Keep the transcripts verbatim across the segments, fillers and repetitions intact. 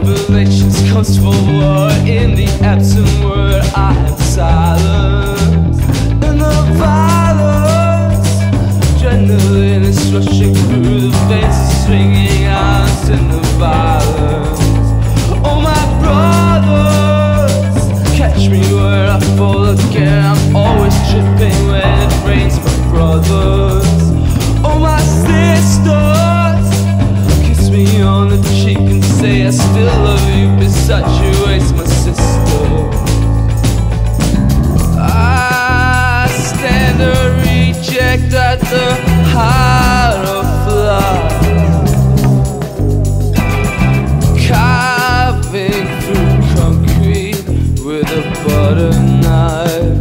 revelations comes forward. In the absent word I am silent. In the violence, adrenaline is rushing through the veins, swinging eyes in the violence. Oh my brothers, catch me where I fall again. I'm always tripping when it rains, my brothers. Oh my sisters, kiss me on the cheek and say I still love you, besides you waste my sister. I stand a reject at the heart of life, carving through concrete with a butter knife.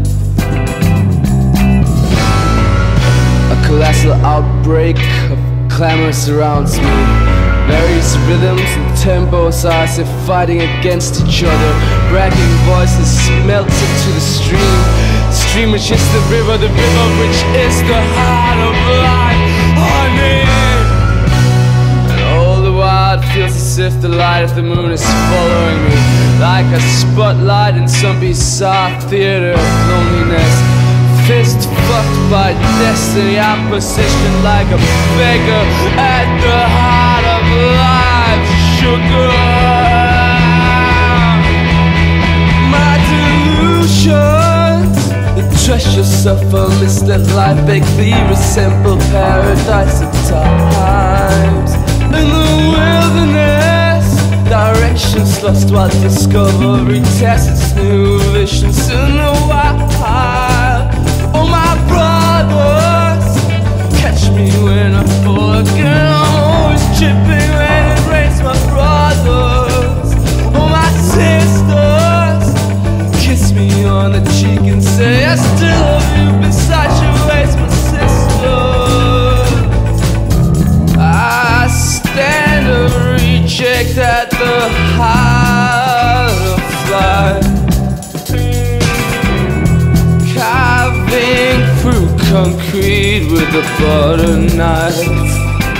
A colossal outbreak of clamor surrounds me. Various rhythms and tempos are as if fighting against each other. Bragging voices melt into the stream. The stream which is the river, the river which is the heart of life. Honey! And all the while it feels as if the light of the moon is following me, like a spotlight in some bizarre theater of loneliness. Fist fucked by destiny, I'm positioned like a beggar at the heart of life. Sugar, my delusions, the treasures of a misled life vaguely resemble paradise at times. In the wilderness, directions lost while discovery tests new visions in the wild. Oh my brothers, catch me when I fall again. I'm always tripping when it rains, my brothers. Oh my sisters, kiss me on the cheek and say I still love you, besides you waste my sister. I stand a reject at the heart of life, carving through concrete with a butter knife.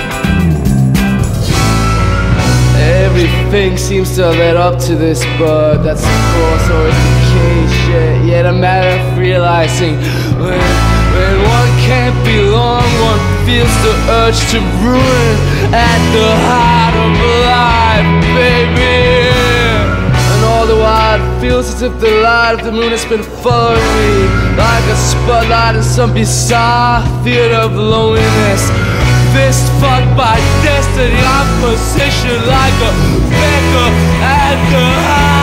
Everything seems to have led up to this, but that's of course always the case. Yet, yet a matter of realizing when, when one can't belong, one feels the urge to ruin at the heart of life, baby. And all the while it feels as if the light of the moon has been following me, like a spotlight in some bizarre theater of loneliness. Fist fucked by destiny, I'm positioned like a beggar at the heart.